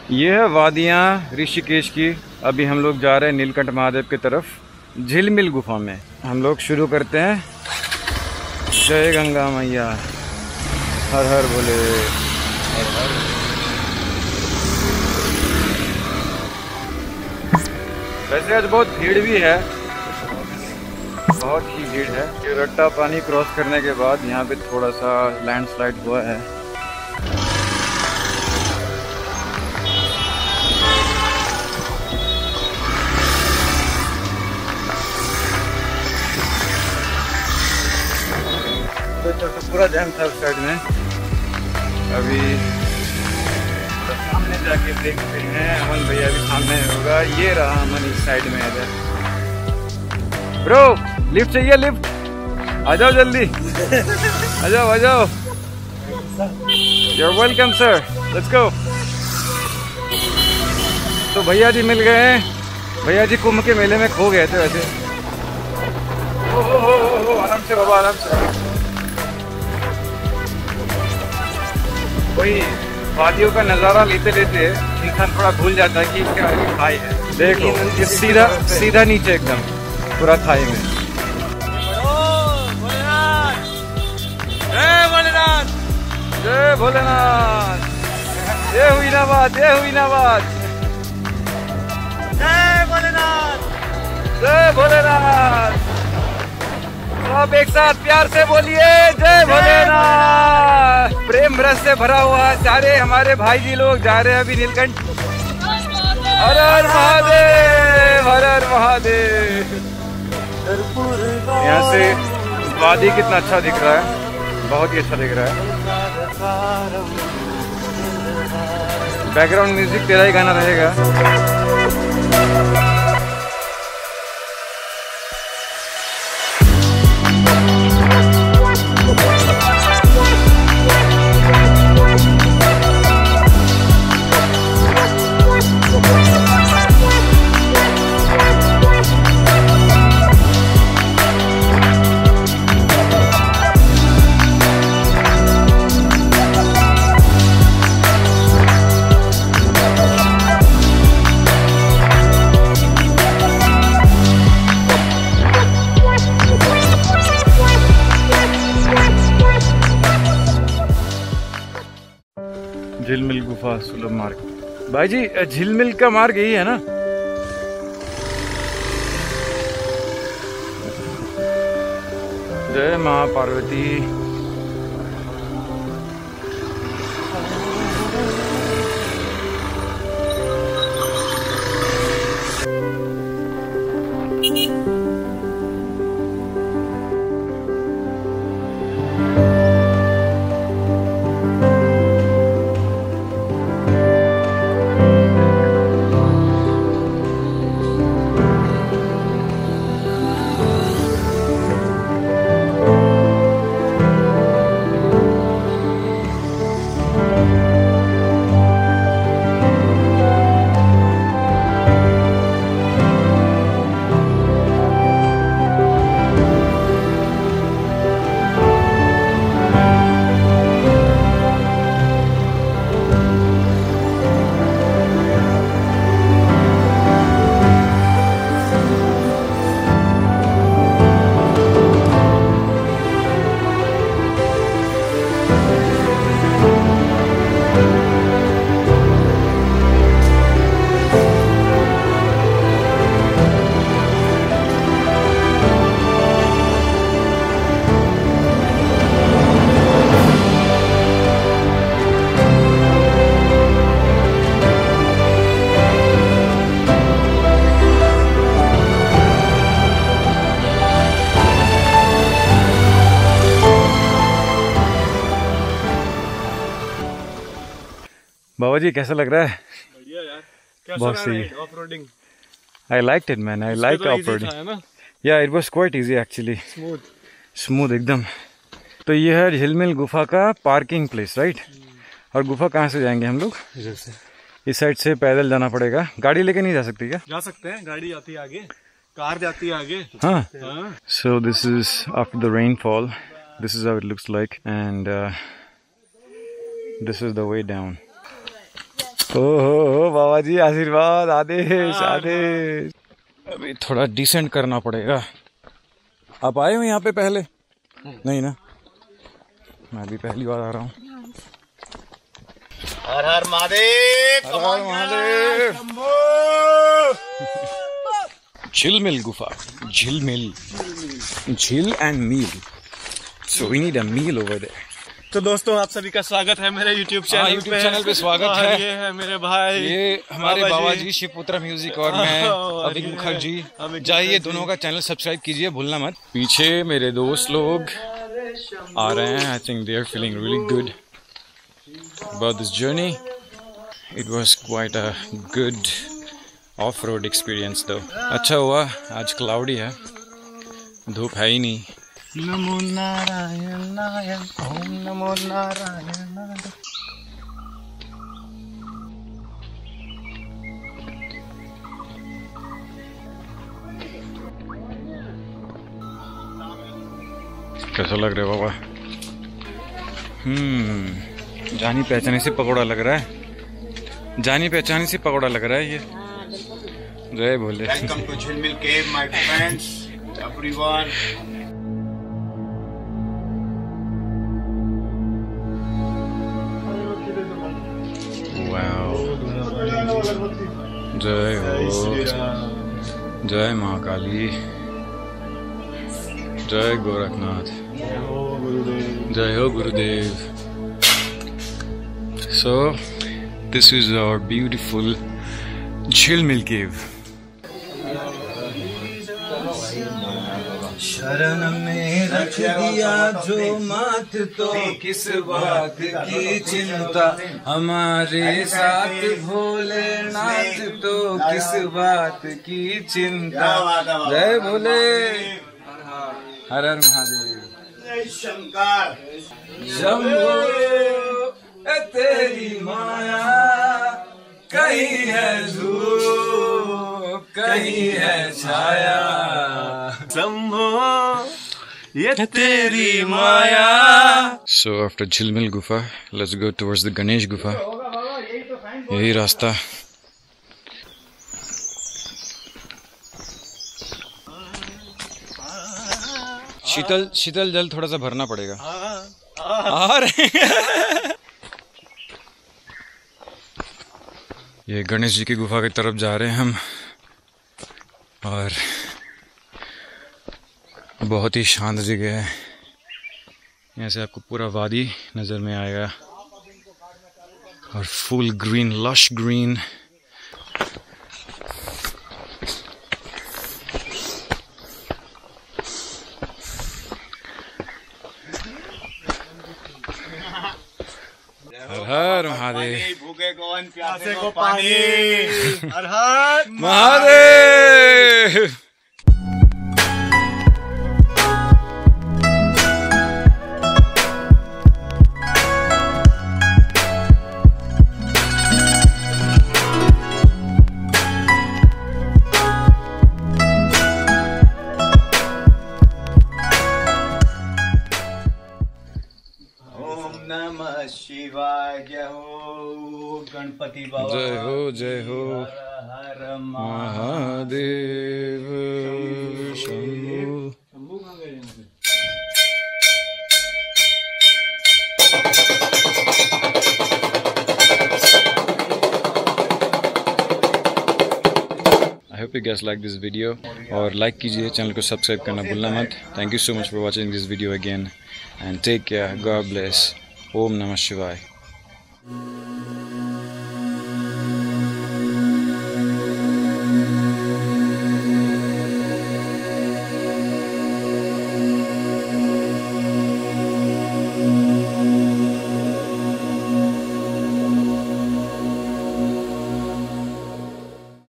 ये है वादियाँ ऋषिकेश की। अभी हम लोग जा रहे हैं नीलकंठ महादेव की तरफ, झिलमिल गुफा में। हम लोग शुरू करते हैं। जय गंगा मैया, हर हर बोले, हर हर। वैसे आज बहुत भीड़ भी है, बहुत ही भीड़ है। ये रट्टा पानी क्रॉस करने के बाद यहाँ पे थोड़ा सा लैंडस्लाइड हुआ है। तो पूरा जैम था उस साइड में। अभी तो सामने जाके देखते हैं। अमन भैया भी सामने होगा। ये रहा अमन इस साइड में। इधर ब्रो, लिफ्ट चाहिए? लिफ्ट आ जाओ जल्दी। आ जाओ आ जाओ। You're welcome sir, let's go। तो भैया जी मिल गए हैं। भैया जी कुंभ के मेले में खो गए थे वैसे। ओ आराम से बाबा, आराम से। वही वादियों का नज़ारा लेते लेते इंसान थोड़ा भूल जाता है कि क्या खाई है। देखो ये सीधा सीधा नीचे एकदम पूरा थाई में। जय भोलेनाथ, जय भोलेनाथ। ये हुई ना बात, ये हुई ना बात। जय भोलेनाथ, जय भोलेनाथ। आप एक साथ प्यार से बोलिए जय भोलेनाथ। प्रेम रस से भरा हुआ है। सारे हमारे भाई जी लोग जा रहे हैं अभी नीलकंठ। हर हर महादेव, हर हर महादेव। यहाँ से वादी कितना अच्छा दिख रहा है, बहुत ही अच्छा दिख रहा है। बैकग्राउंड म्यूजिक तेरा ही गाना रहेगा। झिलमिल गुफा सुलभ मार्ग। भाई जी झिलमिल का मार्ग यही है ना? जय मां पार्वती। बाबा जी कैसा लग रहा है? बढ़िया यार। क्या बहुत सही। Off roading. I liked it man, I like off-roading. Yeah, it was quite easy actually. Smooth एकदम। तो ये है झिलमिल गुफा का पार्किंग प्लेस, राइट? और गुफा कहाँ से जाएंगे हम लोग? इधर से। इस साइड से पैदल जाना पड़ेगा। गाड़ी लेके नहीं जा सकती क्या? जा सकते हैं, गाड़ी आती है आगे, कार जाती है आगे। हाँ। So this is after the rainfall. This is how it looks like and this is the way down. तो ओहो बाबा जी आशीर्वाद, आदेश आदेश। अभी थोड़ा डिसेंट करना पड़ेगा। आप आए हो यहाँ पे पहले? नहीं ना, मैं भी पहली बार आ रहा हूँ। हर हर महादेव, हर हर महादेव। झिलमिल गुफा, झिलमिल, झिल and meal, so we need a meal over there. तो दोस्तों आप सभी का स्वागत है मेरे YouTube चैनल पे स्वागत है। ये है मेरे भाई, ये हमारे बाबा जी शिवपुत्र म्यूजिक और मैं अभिक मुखर्जी। जाइए दोनों का चैनल सब्सक्राइब कीजिए, भूलना मत। पीछे मेरे दोस्त लोग आ रहे हैं। I think they are feeling really good about this journey. It was quite a good off road experience though. अच्छा हुआ आज क्लाउडी है, धूप है ही नहीं। नमो नारायण नारायण, ओम नमो नारायण नारायण। कैसा लग रहा है बाबा? जानी पहचानी से पकौड़ा लग रहा है, जानी पहचानी से पकौड़ा लग रहा है ये। जय भोले। वेलकम टू झिलमिल केव माय फ्रेंड्स एवरीवन। जय हो, जय माँ काली, जय गोरखनाथ, जय हो गुरुदेव। So this is our beautiful झिलमिल केव। शरण में रख दिया जो मात, तो किस बात की चिंता, हमारे साथ भोलेनाथ, तो किस बात की चिंता। जय भोले, हर हर महादेव। जय शंकर। शंभो तेरी माया, कहीं है धूप कहीं है छाया, शंभो ये तेरी माया। So after झिलमिल गुफा, let's go towards the Ganesh गुफा। यही रास्ता। शीतल जल थोड़ा सा भरना पड़ेगा। आ रहे ये गणेश जी की गुफा की तरफ जा रहे हैं हम, और बहुत ही शांत जगह है। यहाँ से आपको पूरा वादी नज़र में आएगा और फुल ग्रीन, लश ग्रीन। हर हर महादेव। भूखे को अन्न, प्यासे को पानी। हर हर महादेव। शिवाय। जय हो गणपति बाबा। जय हो जय हो। हर हर Mahadev. Shambhu. I hope you guys like this video और लाइक कीजिए, चैनल को सब्सक्राइब करना भूलना मत। Thank you so much for watching this video again and take care. God bless. Om Namah Shivaya.